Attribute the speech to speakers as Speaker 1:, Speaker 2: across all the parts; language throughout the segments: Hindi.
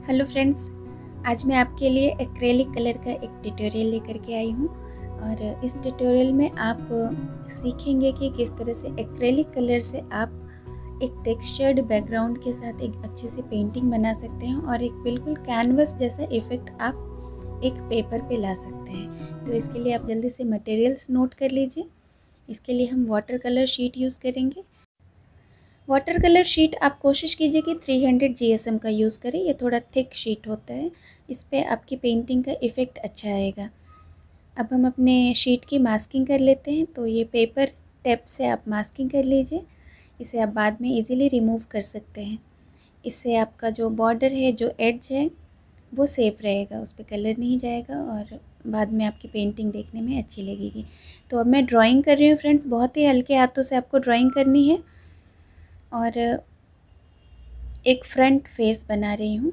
Speaker 1: हेलो फ्रेंड्स, आज मैं आपके लिए एक्रेलिक कलर का एक ट्यूटोरियल लेकर के आई हूँ। और इस ट्यूटोरियल में आप सीखेंगे कि किस तरह से एक्रेलिक कलर से आप एक टेक्सचर्ड बैकग्राउंड के साथ एक अच्छी सी पेंटिंग बना सकते हैं और एक बिल्कुल कैनवस जैसा इफ़ेक्ट आप एक पेपर पे ला सकते हैं। तो इसके लिए आप जल्दी से मटेरियल्स नोट कर लीजिए। इसके लिए हम वाटर कलर शीट यूज़ करेंगे। वाटर कलर शीट आप कोशिश कीजिए कि 300 GSM का यूज़ करें। ये थोड़ा थिक शीट होता है, इस पे आपकी पेंटिंग का इफ़ेक्ट अच्छा आएगा। अब हम अपने शीट की मास्किंग कर लेते हैं। तो ये पेपर टेप से आप मास्किंग कर लीजिए। इसे आप बाद में इजीली रिमूव कर सकते हैं। इससे आपका जो बॉर्डर है, जो एड्ज है, वो सेफ रहेगा, उस पर कलर नहीं जाएगा और बाद में आपकी पेंटिंग देखने में अच्छी लगेगी। तो अब मैं ड्राइंग कर रही हूँ फ्रेंड्स, बहुत ही हल्के हाथों से आपको ड्राइंग करनी है और एक फ्रंट फेस बना रही हूँ।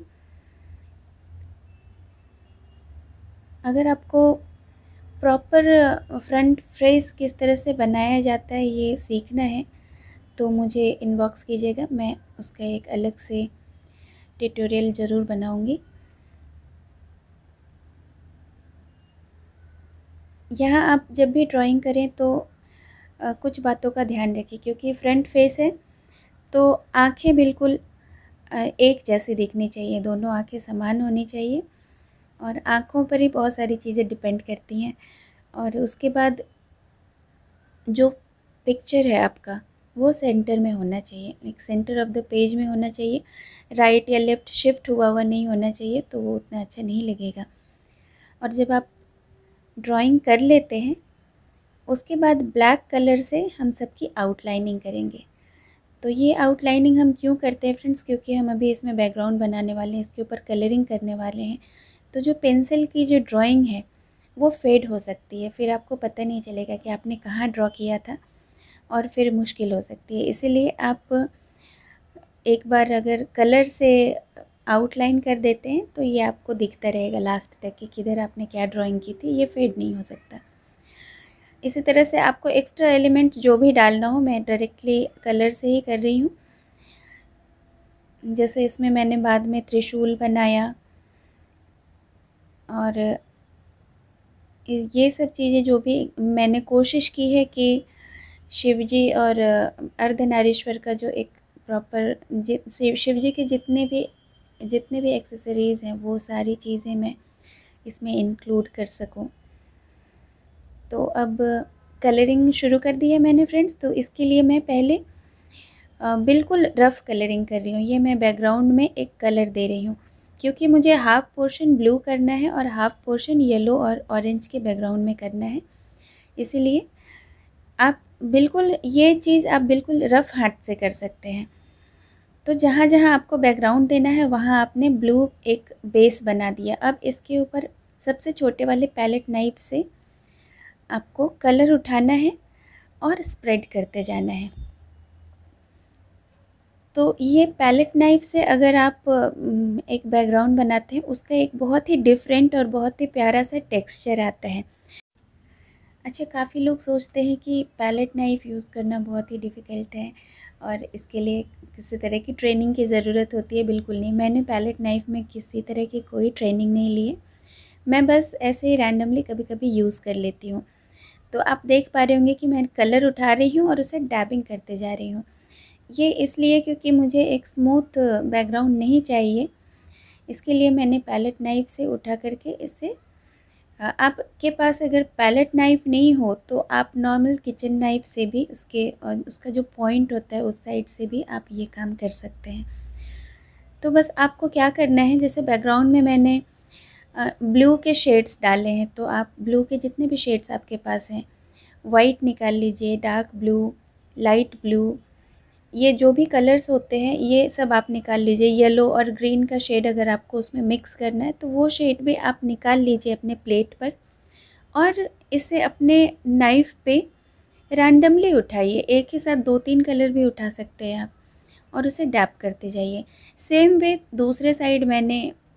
Speaker 1: अगर आपको प्रॉपर फ्रंट फेस किस तरह से बनाया जाता है ये सीखना है तो मुझे इनबॉक्स कीजिएगा, मैं उसका एक अलग से ट्यूटोरियल ज़रूर बनाऊँगी। यहाँ आप जब भी ड्राइंग करें तो कुछ बातों का ध्यान रखें, क्योंकि फ्रंट फेस है तो आँखें बिल्कुल एक जैसी दिखनी चाहिए, दोनों आँखें समान होनी चाहिए और आँखों पर ही बहुत सारी चीज़ें डिपेंड करती हैं। और उसके बाद जो पिक्चर है आपका वो सेंटर में होना चाहिए, एक सेंटर ऑफ द पेज में होना चाहिए। राइट या लेफ़्ट शिफ्ट हुआ हुआ नहीं होना चाहिए, तो वो उतना अच्छा नहीं लगेगा। और जब आप ड्राइंग कर लेते हैं उसके बाद ब्लैक कलर से हम सबकी आउटलाइनिंग करेंगे। तो ये आउटलाइनिंग हम क्यों करते हैं फ्रेंड्स, क्योंकि हम अभी इसमें बैकग्राउंड बनाने वाले हैं, इसके ऊपर कलरिंग करने वाले हैं। तो जो पेंसिल की जो ड्राइंग है वो फेड हो सकती है, फिर आपको पता नहीं चलेगा कि आपने कहाँ ड्रॉ किया था और फिर मुश्किल हो सकती है। इसीलिए आप एक बार अगर कलर से आउटलाइन कर देते हैं तो ये आपको दिखता रहेगा लास्ट तक कि किधर आपने क्या ड्राइंग की थी, ये फेड नहीं हो सकता। इसी तरह से आपको एक्स्ट्रा एलिमेंट जो भी डालना हो, मैं डायरेक्टली कलर से ही कर रही हूँ। जैसे इसमें मैंने बाद में त्रिशूल बनाया और ये सब चीज़ें जो भी मैंने कोशिश की है कि शिवजी और अर्धनारीश्वर का जो एक प्रॉपर शिव जी के जितने भी एक्सेसरीज़ हैं वो सारी चीज़ें मैं इसमें इंक्लूड कर सकूं। तो अब कलरिंग शुरू कर दी है मैंने फ्रेंड्स। तो इसके लिए मैं पहले बिल्कुल रफ़ कलरिंग कर रही हूँ। ये मैं बैकग्राउंड में एक कलर दे रही हूँ, क्योंकि मुझे हाफ़ पोर्शन ब्लू करना है और हाफ़ पोर्शन येलो और ऑरेंज के बैकग्राउंड में करना है। इसीलिए आप बिल्कुल ये चीज़ आप बिल्कुल रफ़ हाथ से कर सकते हैं। तो जहाँ जहाँ आपको बैकग्राउंड देना है वहाँ आपने ब्लू एक बेस बना दिया। अब इसके ऊपर सबसे छोटे वाले पैलेट नाइफ से आपको कलर उठाना है और स्प्रेड करते जाना है। तो ये पैलेट नाइफ से अगर आप एक बैकग्राउंड बनाते हैं उसका एक बहुत ही डिफरेंट और बहुत ही प्यारा सा टेक्सचर आता है। अच्छा, काफ़ी लोग सोचते हैं कि पैलेट नाइफ़ यूज़ करना बहुत ही डिफ़िकल्ट है और इसके लिए किसी तरह की ट्रेनिंग की ज़रूरत होती है। बिल्कुल नहीं, मैंने पैलेट नाइफ़ में किसी तरह की कोई ट्रेनिंग नहीं ली है। मैं बस ऐसे ही रैंडमली कभी-कभी यूज़ कर लेती हूँ। तो आप देख पा रहे होंगे कि मैं कलर उठा रही हूँ और उसे डैबिंग करते जा रही हूँ। ये इसलिए क्योंकि मुझे एक स्मूथ बैकग्राउंड नहीं चाहिए, इसके लिए मैंने पैलेट नाइफ़ से उठा करके इसे आपके पास अगर पैलेट नाइफ़ नहीं हो तो आप नॉर्मल किचन नाइफ़ से भी उसका जो पॉइंट होता है उस साइड से भी आप ये काम कर सकते हैं। तो बस आपको क्या करना है, जैसे बैकग्राउंड में मैंने ब्लू के शेड्स डाले हैं, तो आप ब्लू के जितने भी शेड्स आपके पास हैं, वाइट निकाल लीजिए, डार्क ब्लू, लाइट ब्लू, ये जो भी कलर्स होते हैं ये सब आप निकाल लीजिए। येलो और ग्रीन का शेड अगर आपको उसमें मिक्स करना है तो वो शेड भी आप निकाल लीजिए अपने प्लेट पर और इसे अपने नाइफ़ पे रैंडमली उठाइए। एक ही साथ 2-3 कलर भी उठा सकते हैं आप और उसे डैब करते जाइए। सेम वे दूसरे साइड मैंने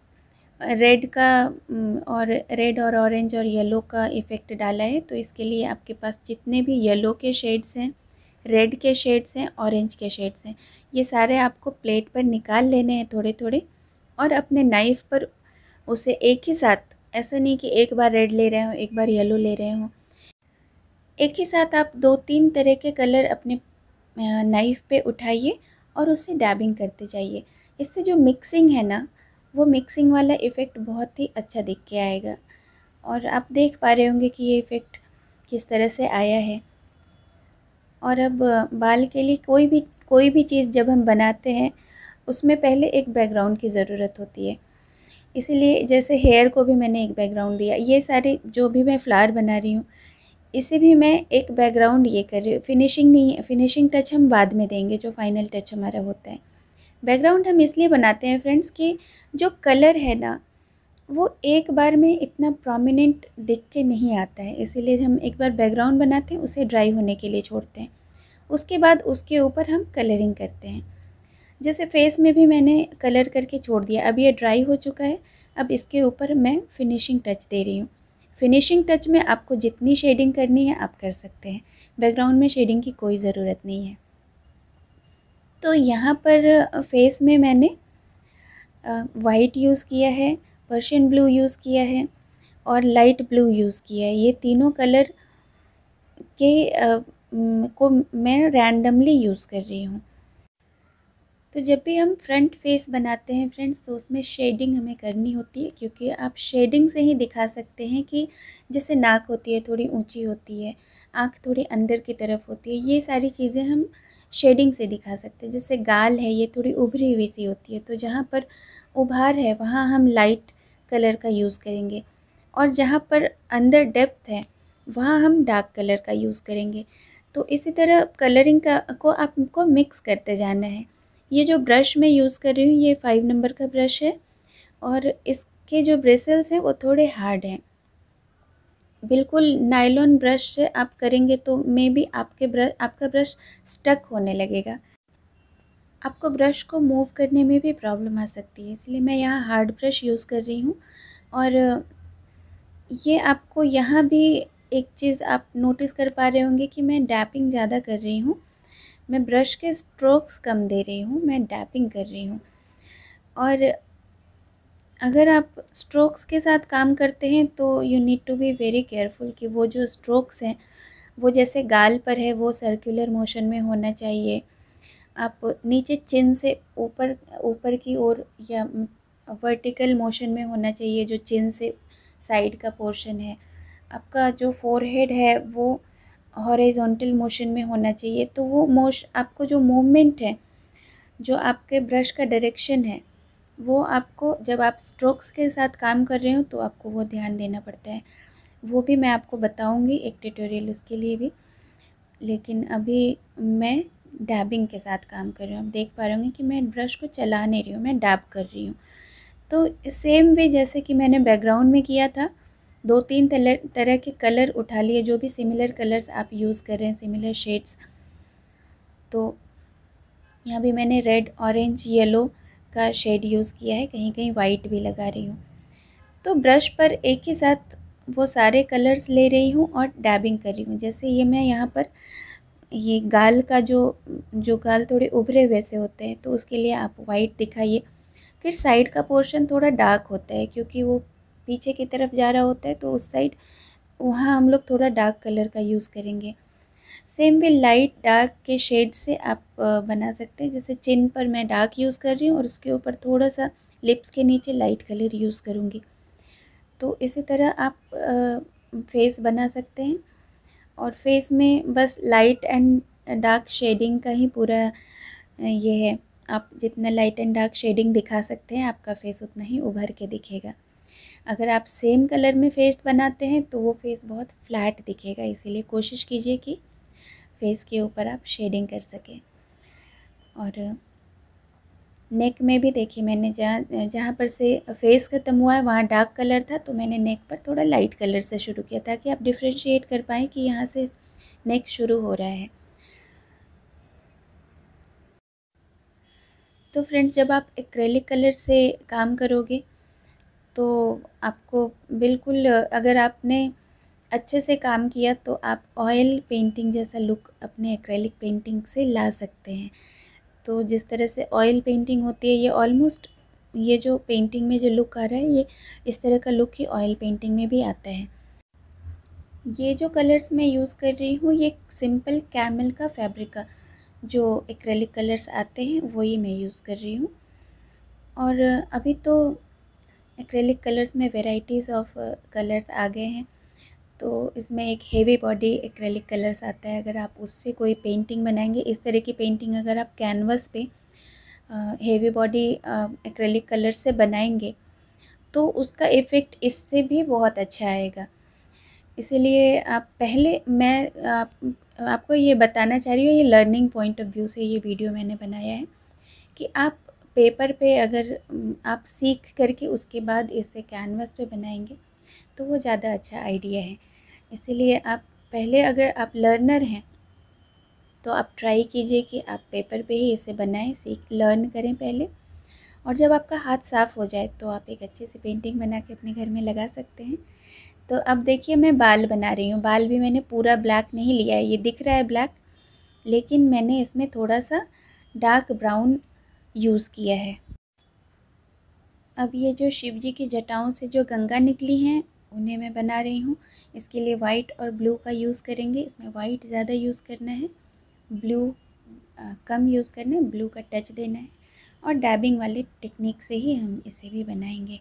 Speaker 1: रेड और ऑरेंज और येलो का इफ़ेक्ट डाला है। तो इसके लिए आपके पास जितने भी येलो के शेड्स हैं, रेड के शेड्स हैं, ऑरेंज के शेड्स हैं, ये सारे आपको प्लेट पर निकाल लेने हैं थोड़े-थोड़े और अपने नाइफ़ पर उसे एक ही साथ, ऐसा नहीं कि एक बार रेड ले रहे हो, एक बार येलो ले रहे हो, एक ही साथ आप 2-3 तरह के कलर अपने नाइफ़ पे उठाइए और उससे डैबिंग करते जाइए। इससे जो मिक्सिंग है ना, वो मिक्सिंग वाला इफ़ेक्ट बहुत ही अच्छा दिख के आएगा और आप देख पा रहे होंगे कि ये इफ़ेक्ट किस तरह से आया है। और अब बाल के लिए कोई भी चीज़ जब हम बनाते हैं, उसमें पहले एक बैकग्राउंड की ज़रूरत होती है। इसीलिए जैसे हेयर को भी मैंने एक बैकग्राउंड दिया, ये सारे जो भी मैं फ्लावर बना रही हूँ, इसे भी मैं एक बैकग्राउंड ये कर रही हूँ। फिनिशिंग नहीं है, फिनिशिंग टच हम बाद में देंगे, जो फाइनल टच हमारा होता है। बैकग्राउंड हम इसलिए बनाते हैं फ्रेंड्स कि जो कलर है ना, वो एक बार में इतना प्रोमिनेंट दिख के नहीं आता है, इसीलिए हम एक बार बैकग्राउंड बनाते हैं, उसे ड्राई होने के लिए छोड़ते हैं। उसके बाद उसके ऊपर हम कलरिंग करते हैं। जैसे फेस में भी मैंने कलर करके छोड़ दिया, अब ये ड्राई हो चुका है। अब इसके ऊपर मैं फिनिशिंग टच दे रही हूँ। फिनिशिंग टच में आपको जितनी शेडिंग करनी है आप कर सकते हैं, बैकग्राउंड में शेडिंग की कोई ज़रूरत नहीं है। तो यहाँ पर फेस में मैंने वाइट यूज़ किया है, पर्शियन ब्लू यूज़ किया है और लाइट ब्लू यूज़ किया है। ये तीनों कलर के को मैं रैंडमली यूज़ कर रही हूँ। तो जब भी हम फ्रंट फेस बनाते हैं फ्रेंड्स, तो उसमें शेडिंग हमें करनी होती है, क्योंकि आप शेडिंग से ही दिखा सकते हैं कि जैसे नाक होती है थोड़ी ऊंची होती है, आँख थोड़ी अंदर की तरफ होती है, ये सारी चीज़ें हम शेडिंग से दिखा सकते हैं। जैसे गाल है, ये थोड़ी उभरी हुई सी होती है, तो जहाँ पर उभार है वहाँ हम लाइट कलर का यूज़ करेंगे और जहाँ पर अंदर डेप्थ है वहाँ हम डार्क कलर का यूज़ करेंगे। तो इसी तरह कलरिंग को आपको मिक्स करते जाना है। ये जो ब्रश मैं यूज़ कर रही हूँ, ये 5 नंबर का ब्रश है और इसके जो ब्रिसल्स हैं वो थोड़े हार्ड हैं। बिल्कुल नायलॉन ब्रश से आप करेंगे तो मे बी आपका ब्रश स्टक होने लगेगा। आपको ब्रश को मूव करने में भी प्रॉब्लम आ सकती है, इसलिए मैं यहाँ हार्ड ब्रश यूज़ कर रही हूँ। और ये आपको यहाँ भी एक चीज़ आप नोटिस कर पा रहे होंगे कि मैं डैपिंग ज़्यादा कर रही हूँ। मैं ब्रश के स्ट्रोक्स कम दे रही हूँ, मैं डैपिंग कर रही हूँ। और अगर आप स्ट्रोक्स के साथ काम करते हैं तो you need to be very careful कि वो जो स्ट्रोक्स हैं, वो जैसे गाल पर है वो सर्कुलर मोशन में होना चाहिए। आप नीचे चिन से ऊपर ऊपर की ओर या वर्टिकल मोशन में होना चाहिए, जो चिन से साइड का पोर्शन है। आपका जो फोरहेड है वो हॉरिजॉन्टल मोशन में होना चाहिए। तो वो आपको जो मूवमेंट है, जो आपके ब्रश का डायरेक्शन है, वो आपको जब आप स्ट्रोक्स के साथ काम कर रहे हो तो आपको वो ध्यान देना पड़ता है। वो भी मैं आपको बताऊंगी एक ट्यूटोरियल उसके लिए भी। लेकिन अभी मैं डैबिंग के साथ काम कर रही हूँ। आप देख पा रहे होंगे कि मैं ब्रश को चला नहीं रही हूँ, मैं डैब कर रही हूँ। तो सेम वे जैसे कि मैंने बैकग्राउंड में किया था, 2-3 तरह के कलर उठा लिए, जो भी सिमिलर कलर्स आप यूज़ कर रहे हैं, सिमिलर शेड्स। तो यहाँ भी मैंने रेड, ऑरेंज, येलो का शेड यूज़ किया है, कहीं कहीं वाइट भी लगा रही हूँ। तो ब्रश पर एक ही साथ वो सारे कलर्स ले रही हूँ और डैबिंग कर रही हूँ। जैसे ये मैं यहाँ पर ये गाल का जो गाल थोड़े उभरे हुए से होते हैं, तो उसके लिए आप वाइट दिखाइए। फिर साइड का पोर्शन थोड़ा डार्क होता है, क्योंकि वो पीछे की तरफ जा रहा होता है, तो उस साइड वहाँ हम लोग थोड़ा डार्क कलर का यूज़ करेंगे। सेम वे लाइट डार्क के शेड से आप बना सकते हैं। जैसे चिन पर मैं डार्क यूज़ कर रही हूँ और उसके ऊपर थोड़ा सा लिप्स के नीचे लाइट कलर यूज़ करूँगी। तो इसी तरह आप फेस बना सकते हैं और फेस में बस लाइट एंड डार्क शेडिंग का ही पूरा ये है। आप जितना लाइट एंड डार्क शेडिंग दिखा सकते हैं, आपका फेस उतना ही उभर के दिखेगा। अगर आप सेम कलर में फेस बनाते हैं तो वो फेस बहुत फ्लैट दिखेगा, इसीलिए कोशिश कीजिए कि फेस के ऊपर आप शेडिंग कर सकें। और नेक में भी देखिए, मैंने जहाँ जहाँ पर से फेस ख़त्म हुआ है वहाँ डार्क कलर था, तो मैंने नेक पर थोड़ा लाइट कलर से शुरू किया, ताकि आप डिफ्रेंशिएट कर पाएँ कि यहाँ से नेक शुरू हो रहा है। तो फ्रेंड्स, जब आप एक्रेलिक कलर से काम करोगे तो आपको बिल्कुल, अगर आपने अच्छे से काम किया तो आप ऑयल पेंटिंग जैसा लुक अपने एक्रेलिक पेंटिंग से ला सकते हैं। तो जिस तरह से ऑयल पेंटिंग होती है, ये ऑलमोस्ट ये जो पेंटिंग में जो लुक आ रहा है, ये इस तरह का लुक ही ऑयल पेंटिंग में भी आता है। ये जो कलर्स मैं यूज़ कर रही हूँ, ये सिंपल कैमल का फैब्रिक का जो एक्रेलिक कलर्स आते हैं वही मैं यूज़ कर रही हूँ। और अभी तो एक्रेलिक कलर्स में वैराइटीज़ ऑफ कलर्स आ गए हैं, तो इसमें एक हेवी बॉडी एक्रेलिक कलर्स आता है। अगर आप उससे कोई पेंटिंग बनाएंगे, इस तरह की पेंटिंग अगर आप कैनवस पे हेवी बॉडी एक्रेलिक कलर से बनाएंगे तो उसका इफ़ेक्ट इससे भी बहुत अच्छा आएगा। इसीलिए आप पहले मैं आपको ये बताना चाह रही हूँ, ये लर्निंग पॉइंट ऑफ व्यू से ये वीडियो मैंने बनाया है कि आप पेपर पे अगर आप सीख करके उसके बाद इसे कैनवस पे बनाएंगे तो वो ज़्यादा अच्छा आइडिया है। इसीलिए आप पहले, अगर आप लर्नर हैं तो आप ट्राई कीजिए कि आप पेपर पे ही इसे बनाएं, लर्न करें पहले। और जब आपका हाथ साफ़ हो जाए तो आप एक अच्छी सी पेंटिंग बना के अपने घर में लगा सकते हैं। तो अब देखिए मैं बाल बना रही हूँ। बाल भी मैंने पूरा ब्लैक नहीं लिया है, ये दिख रहा है ब्लैक, लेकिन मैंने इसमें थोड़ा सा डार्क ब्राउन यूज़ किया है। अब ये जो शिव जी की जटाओं से जो गंगा निकली हैं उन्हें मैं बना रही हूँ। इसके लिए वाइट और ब्लू का यूज़ करेंगे। इसमें वाइट ज़्यादा यूज़ करना है, ब्लू कम यूज़ करना है, ब्लू का टच देना है। और डैबिंग वाले टेक्निक से ही हम इसे भी बनाएंगे।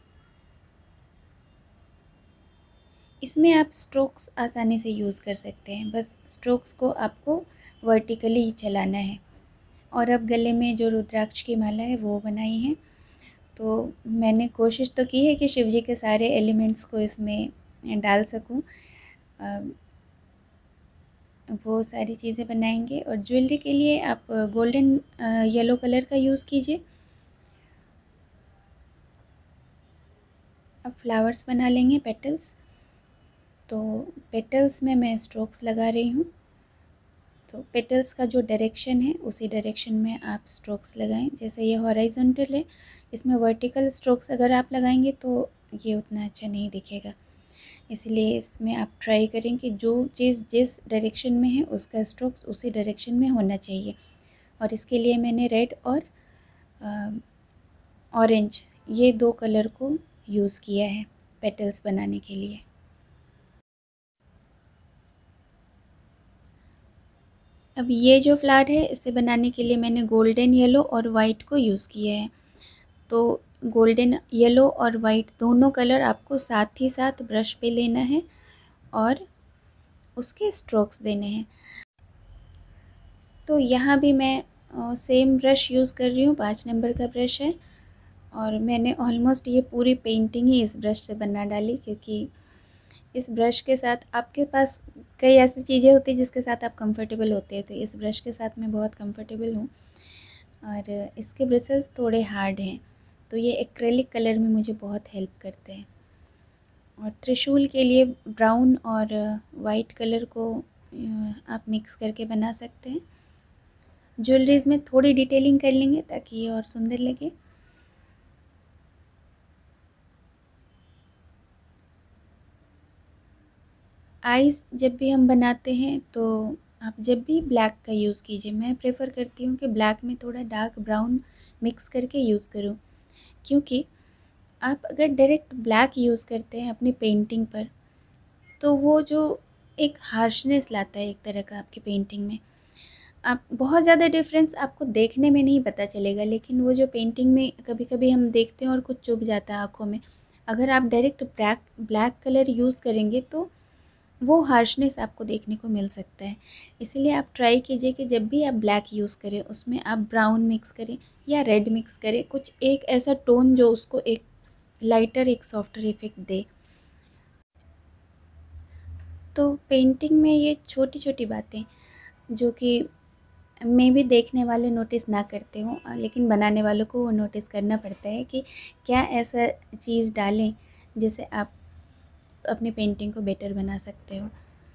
Speaker 1: इसमें आप स्ट्रोक्स आसानी से यूज़ कर सकते हैं, बस स्ट्रोक्स को आपको वर्टिकली ही चलाना है। और अब गले में जो रुद्राक्ष की माला है वो बनाई है। तो मैंने कोशिश तो की है कि शिव जी के सारे एलिमेंट्स को इसमें डाल सकूं। वो सारी चीज़ें बनाएंगे। और ज्वेलरी के लिए आप गोल्डन येलो कलर का यूज़ कीजिए। अब फ्लावर्स बना लेंगे, पेटल्स। तो पेटल्स में मैं स्ट्रोक्स लगा रही हूँ। तो पेटल्स का जो डायरेक्शन है उसी डायरेक्शन में आप स्ट्रोक्स लगाएं। जैसे ये हॉरिजॉन्टल है, इसमें वर्टिकल स्ट्रोक्स अगर आप लगाएंगे तो ये उतना अच्छा नहीं दिखेगा। इसलिए इसमें आप ट्राई करें कि जो चीज़ जिस डायरेक्शन में है उसका स्ट्रोक्स उसी डायरेक्शन में होना चाहिए। और इसके लिए मैंने रेड और ऑरेंज ये दो कलर को यूज़ किया है पेटल्स बनाने के लिए। अब ये जो फ्लावर है इसे बनाने के लिए मैंने गोल्डन येलो और वाइट को यूज़ किया है। तो गोल्डन येलो और वाइट दोनों कलर आपको साथ ही साथ ब्रश पे लेना है और उसके स्ट्रोक्स देने हैं। तो यहाँ भी मैं सेम ब्रश यूज़ कर रही हूँ, 5 नंबर का ब्रश है। और मैंने ऑलमोस्ट ये पूरी पेंटिंग ही इस ब्रश से बना डाली, क्योंकि इस ब्रश के साथ आपके पास कई ऐसी चीज़ें होती हैं जिसके साथ आप कंफर्टेबल होते हैं। तो इस ब्रश के साथ मैं बहुत कंफर्टेबल हूँ। और इसके ब्रिसल्स थोड़े हार्ड हैं, तो ये एक्रेलिक कलर में मुझे बहुत हेल्प करते हैं। और त्रिशूल के लिए ब्राउन और वाइट कलर को आप मिक्स करके बना सकते हैं। ज्वेलरीज में थोड़ी डिटेलिंग कर लेंगे ताकि ये और सुंदर लगे। आइज़ जब भी हम बनाते हैं तो आप जब भी ब्लैक का यूज़ कीजिए। मैं प्रेफर करती हूँ कि ब्लैक में थोड़ा डार्क ब्राउन मिक्स करके यूज़ करूँ, क्योंकि आप अगर डायरेक्ट ब्लैक यूज़ करते हैं अपनी पेंटिंग पर तो वो जो एक हार्शनेस लाता है एक तरह का आपकी पेंटिंग में। आप बहुत ज़्यादा डिफरेंस आपको देखने में नहीं पता चलेगा, लेकिन वो जो पेंटिंग में कभी-कभी हम देखते हैं और कुछ चुभ जाता है आँखों में। अगर आप डायरेक्ट ब्लैक कलर यूज़ करेंगे तो वो हार्शनेस आपको देखने को मिल सकता है। इसीलिए आप ट्राई कीजिए कि जब भी आप ब्लैक यूज़ करें उसमें आप ब्राउन मिक्स करें या रेड मिक्स करें, कुछ एक ऐसा टोन जो उसको एक लाइटर, एक सॉफ्टर इफ़ेक्ट दे। तो पेंटिंग में ये छोटी-छोटी बातें जो कि मे भी देखने वाले नोटिस ना करते हों, लेकिन बनाने वालों को वो नोटिस करना पड़ता है कि क्या ऐसा चीज़ डालें जिससे आप अपनी पेंटिंग को बेटर बना सकते हो।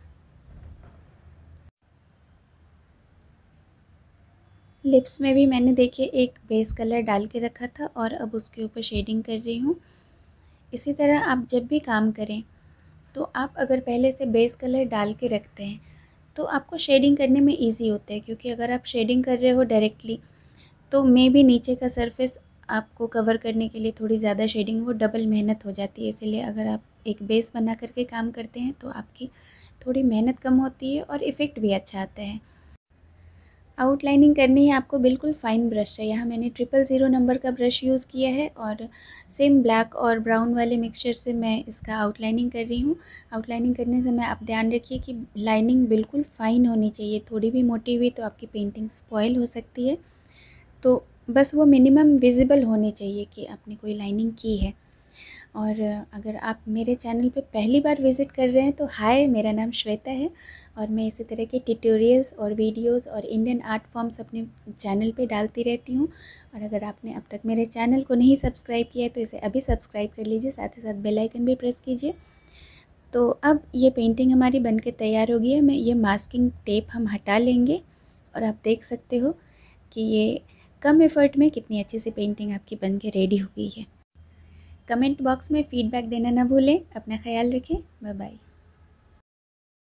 Speaker 1: लिप्स में भी मैंने देखिए एक बेस कलर डाल के रखा था और अब उसके ऊपर शेडिंग कर रही हूँ। इसी तरह आप जब भी काम करें तो आप अगर पहले से बेस कलर डाल के रखते हैं तो आपको शेडिंग करने में ईज़ी होता है, क्योंकि अगर आप शेडिंग कर रहे हो डायरेक्टली तो मे भी नीचे का सरफेस आपको कवर करने के लिए थोड़ी ज़्यादा शेडिंग, वो डबल मेहनत हो जाती है। इसीलिए अगर आप एक बेस बना कर के काम करते हैं तो आपकी थोड़ी मेहनत कम होती है और इफ़ेक्ट भी अच्छा आता है। आउटलाइनिंग करनी है आपको, बिल्कुल फ़ाइन ब्रश है। यहाँ मैंने 000 नंबर का ब्रश यूज़ किया है और सेम ब्लैक और ब्राउन वाले मिक्सचर से मैं इसका आउटलाइनिंग कर रही हूँ। आउटलाइनिंग करने से मैं, आप ध्यान रखिए कि लाइनिंग बिल्कुल फ़ाइन होनी चाहिए। थोड़ी भी मोटी हुई तो आपकी पेंटिंग स्पॉइल हो सकती है। तो बस वो मिनिमम विज़िबल होनी चाहिए कि आपने कोई लाइनिंग की है। और अगर आप मेरे चैनल पे पहली बार विज़िट कर रहे हैं तो हाय, मेरा नाम श्वेता है और मैं इसी तरह के ट्यूटोरियल्स और वीडियोस और इंडियन आर्ट फॉर्म्स अपने चैनल पे डालती रहती हूँ। और अगर आपने अब तक मेरे चैनल को नहीं सब्सक्राइब किया है तो इसे अभी सब्सक्राइब कर लीजिए, साथ ही साथ बेल आइकन भी प्रेस कीजिए। तो अब ये पेंटिंग हमारी बन के तैयार हो गई है। मैं ये मास्किंग टेप हम हटा लेंगे और आप देख सकते हो कि ये कम एफ़र्ट में कितनी अच्छी सी पेंटिंग आपकी बन के रेडी हो गई है। कमेंट बॉक्स में फ़ीडबैक देना ना भूलें। अपना ख़्याल रखें। Bye bye.